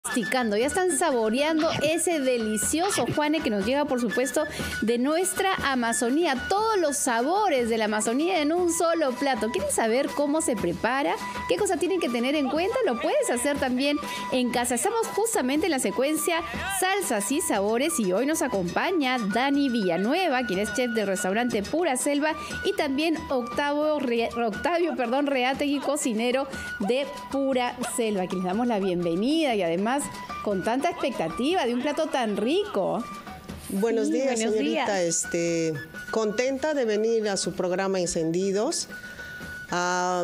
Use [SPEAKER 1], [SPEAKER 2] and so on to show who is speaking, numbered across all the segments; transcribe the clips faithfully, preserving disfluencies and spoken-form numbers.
[SPEAKER 1] masticando, ya están saboreando ese delicioso Juane que nos llega, por supuesto, de nuestra Amazonía. Todos los sabores de la Amazonía en un solo plato. ¿Quieren saber cómo se prepara? ¿Qué cosas tienen que tener en cuenta? Lo puedes hacer también en casa. Estamos justamente en la secuencia Salsas y Sabores y hoy nos acompaña Dani Villanueva, quien es chef del restaurante Pura Selva, y también Octavio, Re, Octavio perdón, Reategui, cocinero de Pura Selva, a quien les damos la bienvenida y además con tanta expectativa de un plato tan rico.
[SPEAKER 2] Buenos
[SPEAKER 1] sí,
[SPEAKER 2] días,
[SPEAKER 1] buenos
[SPEAKER 2] señorita.
[SPEAKER 1] Días.
[SPEAKER 2] Este, contenta de venir a su programa Encendidos a,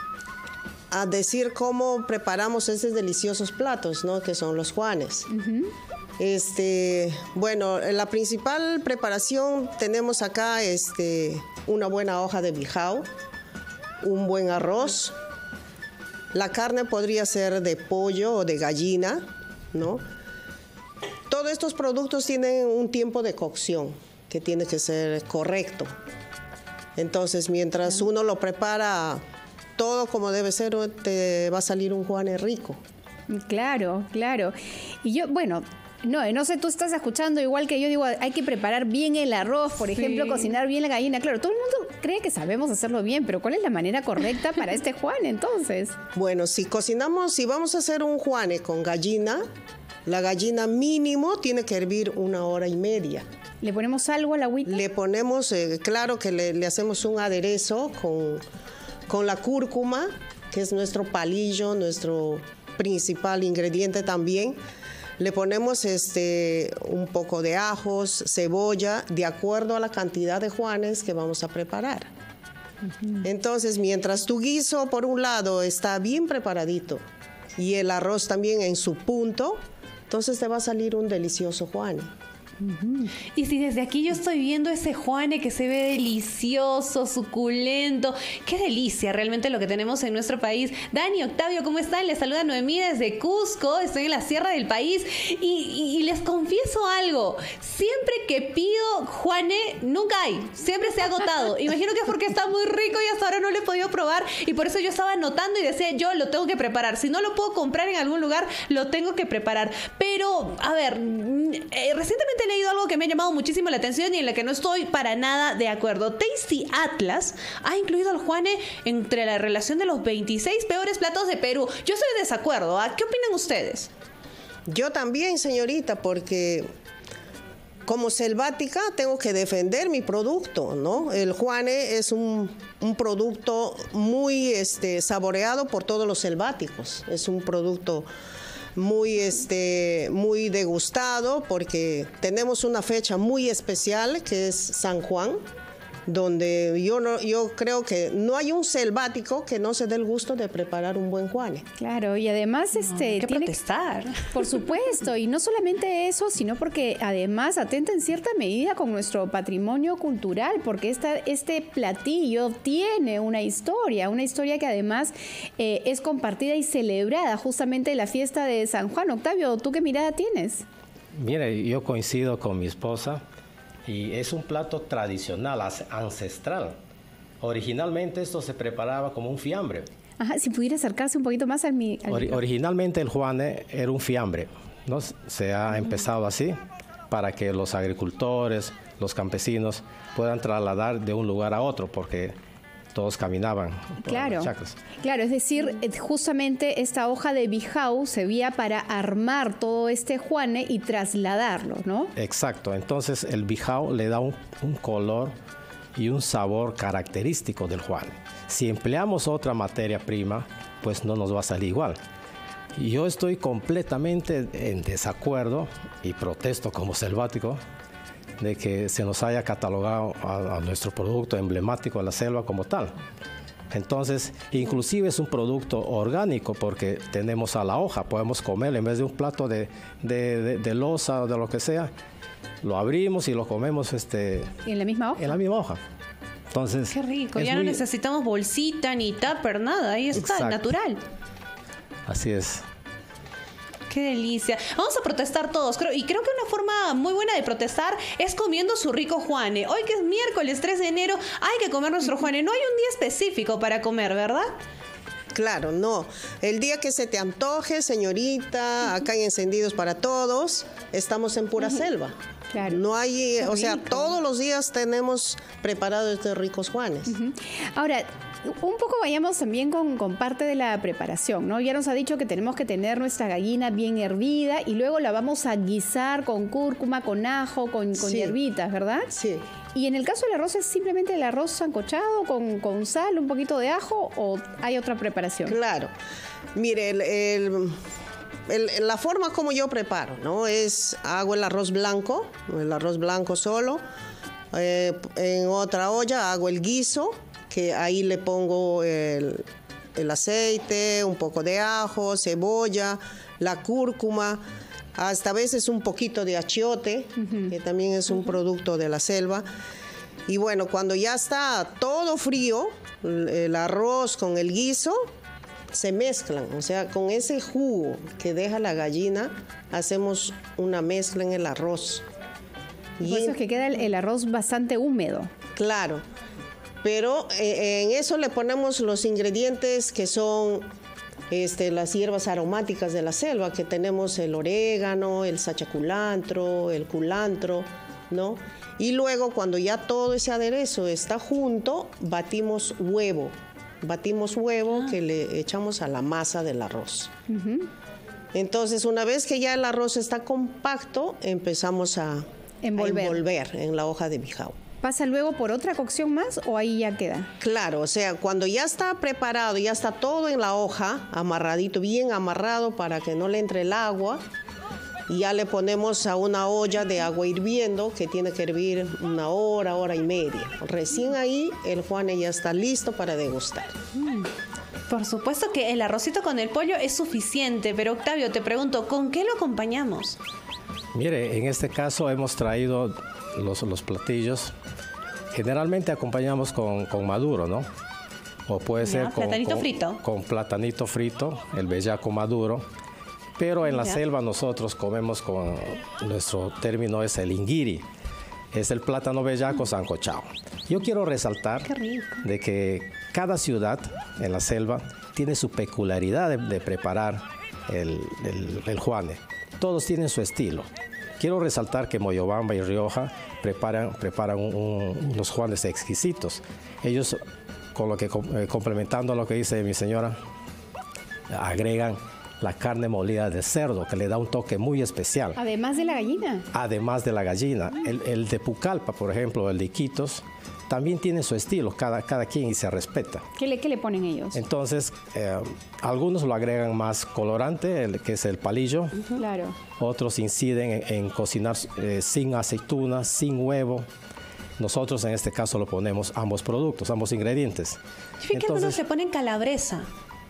[SPEAKER 2] a decir cómo preparamos esos deliciosos platos, ¿no? Que son los juanes. Uh-huh. Este, bueno, la principal preparación tenemos acá este, una buena hoja de bijao, un buen arroz. La carne podría ser de pollo o de gallina, ¿no? Todos estos productos tienen un tiempo de cocción que tiene que ser correcto. Entonces, mientras uno lo prepara todo como debe ser, te va a salir un juane rico.
[SPEAKER 1] Claro, claro. Y yo, bueno... No, no sé, tú estás escuchando igual que yo, digo, hay que preparar bien el arroz, por ejemplo, sí. Cocinar bien la gallina. Claro, todo el mundo cree que sabemos hacerlo bien, pero ¿cuál es la manera correcta para este juane entonces?
[SPEAKER 2] Bueno, si cocinamos, si vamos a hacer un juane con gallina, la gallina mínimo tiene que hervir una hora y media.
[SPEAKER 1] ¿Le ponemos algo al agüita?
[SPEAKER 2] Le ponemos, eh, claro que le, le hacemos un aderezo con, con la cúrcuma, que es nuestro palillo, nuestro principal ingrediente también. Le ponemos este, un poco de ajos, cebolla, de acuerdo a la cantidad de juanes que vamos a preparar. Uh-huh. Entonces, mientras tu guiso, por un lado, está bien preparadito y el arroz también en su punto, entonces te va a salir un delicioso juane.
[SPEAKER 3] Uh-huh. Y si desde aquí yo estoy viendo ese juane que se ve delicioso, suculento, qué delicia realmente lo que tenemos en nuestro país. Dani, Octavio, ¿cómo están? Les saluda Noemí desde Cusco, estoy en la sierra del país y, y, y les confieso algo, siempre que pido juane, nunca hay, siempre se ha agotado. Imagino que es porque está muy rico y hasta ahora no lo he podido probar y por eso yo estaba anotando y decía, yo lo tengo que preparar, si no lo puedo comprar en algún lugar, lo tengo que preparar. Pero, a ver, eh, recientemente he leído algo que me ha llamado muchísimo la atención y en la que no estoy para nada de acuerdo. Tasty Atlas ha incluido al juane entre la relación de los veintiséis peores platos de Perú. Yo estoy de desacuerdo. ¿Ah? ¿Qué opinan ustedes?
[SPEAKER 2] Yo también, señorita, porque como selvática tengo que defender mi producto, ¿no? El juane es un, un producto muy este, saboreado por todos los selváticos. Es un producto muy, este, muy degustado porque tenemos una fecha muy especial que es San Juan, donde yo, no, yo creo que no hay un selvático que no se dé el gusto de preparar un buen juane.
[SPEAKER 1] Claro, y además este,
[SPEAKER 3] no, hay que
[SPEAKER 1] tiene
[SPEAKER 3] protestar.
[SPEAKER 1] Por supuesto, y no solamente eso, sino porque además atenta en cierta medida con nuestro patrimonio cultural, porque esta, este platillo tiene una historia, una historia que además eh, es compartida y celebrada justamente en la fiesta de San Juan. Octavio, ¿tú qué mirada tienes?
[SPEAKER 4] Mire, yo coincido con mi esposa. Y es un plato tradicional, ancestral. Originalmente esto se preparaba como un fiambre.
[SPEAKER 1] Ajá, si pudiera acercarse un poquito más al mi... Al
[SPEAKER 4] Or, originalmente el juane era un fiambre, ¿no? Se ha uh-huh. empezado así para que los agricultores, los campesinos puedan trasladar de un lugar a otro, porque todos caminaban por
[SPEAKER 1] claro,
[SPEAKER 4] las chacras.
[SPEAKER 1] Claro, es decir, justamente esta hoja de bijao servía para armar todo este juane y trasladarlo, ¿no?
[SPEAKER 4] Exacto, entonces el bijao le da un, un color y un sabor característico del juane. Si empleamos otra materia prima, pues no nos va a salir igual. Yo estoy completamente en desacuerdo y protesto como selvático de que se nos haya catalogado a, a nuestro producto emblemático de la selva como tal. Entonces, inclusive es un producto orgánico porque tenemos a la hoja, podemos comer en vez de un plato de, de, de, de loza o de lo que sea, lo abrimos y lo comemos este,
[SPEAKER 1] ¿en la misma hoja?
[SPEAKER 4] En la misma hoja. Entonces,
[SPEAKER 3] qué rico, ya muy... no necesitamos bolsita ni tupper, nada, ahí está, exacto. Natural.
[SPEAKER 4] Así es.
[SPEAKER 3] Qué delicia. Vamos a protestar todos. Creo, y creo que una forma muy buena de protestar es comiendo su rico juane. Hoy que es miércoles tres de enero, hay que comer nuestro juane. No hay un día específico para comer, ¿verdad?
[SPEAKER 2] Claro, no. El día que se te antoje, señorita, acá hay encendidos para todos, estamos en pura uh-huh. selva.
[SPEAKER 1] Claro.
[SPEAKER 2] No hay,
[SPEAKER 1] Qué
[SPEAKER 2] o sea,
[SPEAKER 1] rico.
[SPEAKER 2] Todos los días tenemos preparados estos ricos Juanes.
[SPEAKER 1] Uh-huh. Ahora, un poco vayamos también con, con parte de la preparación, ¿no? Ya nos ha dicho que tenemos que tener nuestra gallina bien hervida y luego la vamos a guisar con cúrcuma, con ajo, con, con
[SPEAKER 2] Sí.
[SPEAKER 1] hierbitas, ¿verdad?
[SPEAKER 2] Sí.
[SPEAKER 1] Y en el caso del arroz, ¿es simplemente el arroz sancochado con, con sal, un poquito de ajo o hay otra preparación?
[SPEAKER 2] Claro. Mire, el, el, el, la forma como yo preparo, ¿no? Es, hago el arroz blanco, el arroz blanco solo. Eh, en otra olla hago el guiso, que ahí le pongo el, el aceite, un poco de ajo, cebolla, la cúrcuma, hasta a veces un poquito de achiote, uh-huh. que también es un uh-huh. producto de la selva. Y bueno, cuando ya está todo frío, el arroz con el guiso se mezclan. O sea, con ese jugo que deja la gallina, hacemos una mezcla en el arroz.
[SPEAKER 1] Por eso es que queda el, el arroz bastante húmedo.
[SPEAKER 2] Claro. Pero eh, en eso le ponemos los ingredientes que son este, las hierbas aromáticas de la selva, que tenemos el orégano, el sachaculantro, el culantro, ¿no? Y luego, cuando ya todo ese aderezo está junto, batimos huevo. Batimos huevo ah. que le echamos a la masa del arroz. Uh-huh. Entonces, una vez que ya el arroz está compacto, empezamos a envolver, a envolver en la hoja de bijao.
[SPEAKER 1] ¿Pasa luego por otra cocción más o ahí ya queda?
[SPEAKER 2] Claro, o sea, cuando ya está preparado, ya está todo en la hoja, amarradito, bien amarrado para que no le entre el agua, y ya le ponemos a una olla de agua hirviendo que tiene que hervir una hora, hora y media. Recién ahí el Juane ya está listo para degustar.
[SPEAKER 3] Mm. Por supuesto que el arrocito con el pollo es suficiente, pero Octavio, te pregunto, ¿con qué lo acompañamos?
[SPEAKER 4] Mire, en este caso hemos traído los, los platillos. Generalmente acompañamos con, con maduro, ¿no? O puede
[SPEAKER 3] ya,
[SPEAKER 4] ser con
[SPEAKER 3] platanito
[SPEAKER 4] con,
[SPEAKER 3] frito.
[SPEAKER 4] Con platanito frito, el bellaco maduro. Pero en la
[SPEAKER 3] ya.
[SPEAKER 4] selva nosotros comemos con, nuestro término es el inguiri. Es el plátano bellaco sancochado. Yo quiero resaltar de que cada ciudad en la selva tiene su peculiaridad de, de preparar el, el, el Juane. Todos tienen su estilo. Quiero resaltar que Moyobamba y Rioja preparan, preparan un, un, unos Juanes exquisitos. Ellos, con lo que, eh, complementando lo que dice mi señora, agregan la carne molida de cerdo, que le da un toque muy especial.
[SPEAKER 1] Además de la gallina.
[SPEAKER 4] Además de la gallina. El, el de Pucallpa, por ejemplo, el de Iquitos, también tiene su estilo, cada, cada quien y se respeta.
[SPEAKER 1] ¿Qué le, qué le ponen ellos?
[SPEAKER 4] Entonces, eh, algunos lo agregan más colorante, el, que es el palillo.
[SPEAKER 1] Uh-huh. Claro.
[SPEAKER 4] Otros inciden en, en cocinar eh, sin aceituna, sin huevo. Nosotros en este caso lo ponemos ambos productos, ambos ingredientes.
[SPEAKER 3] Fíjate que algunos le ponen calabresa.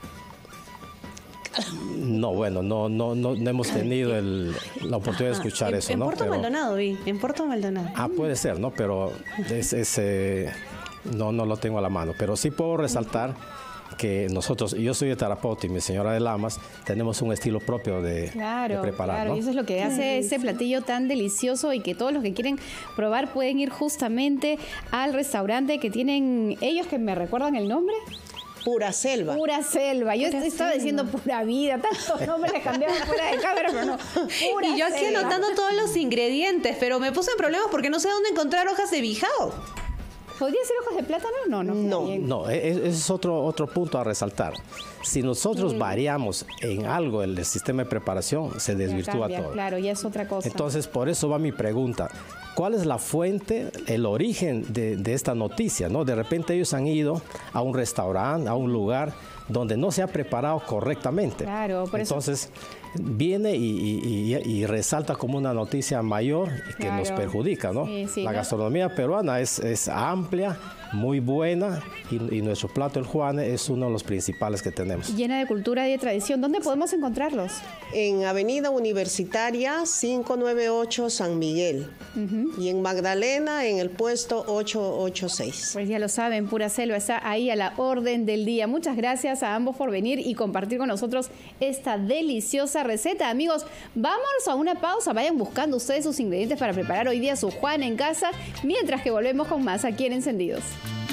[SPEAKER 4] No, bueno, no, no, no, no hemos tenido el, la oportunidad de escuchar
[SPEAKER 3] en,
[SPEAKER 4] eso,
[SPEAKER 3] en
[SPEAKER 4] ¿no?
[SPEAKER 3] Puerto
[SPEAKER 4] Pero,
[SPEAKER 3] Maldonado, vi, en Puerto Maldonado.
[SPEAKER 4] Ah, puede ser, ¿no? Pero es, es, eh, no, no lo tengo a la mano. Pero sí puedo resaltar que nosotros, yo soy de Tarapoto y mi señora de Lamas, tenemos un estilo propio de,
[SPEAKER 1] claro,
[SPEAKER 4] de preparar,
[SPEAKER 1] claro,
[SPEAKER 4] ¿no?
[SPEAKER 1] y eso es lo que hace ese platillo tan delicioso y que todos los que quieren probar pueden ir justamente al restaurante que tienen ellos, que me recuerdan el nombre.
[SPEAKER 2] Pura selva.
[SPEAKER 1] Pura selva. Yo
[SPEAKER 3] Pura
[SPEAKER 1] estaba
[SPEAKER 3] selva.
[SPEAKER 1] diciendo pura vida. Tantos nombres les cambiaron fuera de cámara, pero no. Pura
[SPEAKER 3] Y yo aquí
[SPEAKER 1] selva.
[SPEAKER 3] anotando todos los ingredientes, pero me puse en problemas porque no sé dónde encontrar hojas de bijao.
[SPEAKER 1] ¿Podría ser hojas de plátano? No, no.
[SPEAKER 2] No.
[SPEAKER 1] Bien.
[SPEAKER 4] No, e- ese es otro, otro punto a resaltar. Si nosotros mm. variamos en algo el, el sistema de preparación, se desvirtúa
[SPEAKER 1] cambia,
[SPEAKER 4] todo.
[SPEAKER 1] Claro, ya es otra cosa.
[SPEAKER 4] Entonces, por eso va mi pregunta. ¿Cuál es la fuente, el origen de, de esta noticia, ¿no? De repente ellos han ido a un restaurante, a un lugar donde no se ha preparado correctamente.
[SPEAKER 1] Claro, por eso.
[SPEAKER 4] Entonces, viene y, y, y, y resalta como una noticia mayor que
[SPEAKER 1] Claro.
[SPEAKER 4] nos perjudica, ¿no?
[SPEAKER 1] Sí, sí,
[SPEAKER 4] la
[SPEAKER 1] no.
[SPEAKER 4] gastronomía peruana es, es amplia, muy buena, y, y nuestro plato, el Juane, es uno de los principales que tenemos.
[SPEAKER 1] Llena de cultura y de tradición. ¿Dónde podemos encontrarlos?
[SPEAKER 2] En Avenida Universitaria quinientos noventa y ocho San Miguel. Uh-huh. Y en Magdalena en el puesto ochocientos ochenta y seis.
[SPEAKER 1] Pues ya lo saben, Pura Selva está ahí a la orden del día. Muchas gracias a ambos por venir y compartir con nosotros esta deliciosa receta. Amigos, vámonos a una pausa. Vayan buscando ustedes sus ingredientes para preparar hoy día su Juan en casa, mientras que volvemos con más aquí en Encendidos.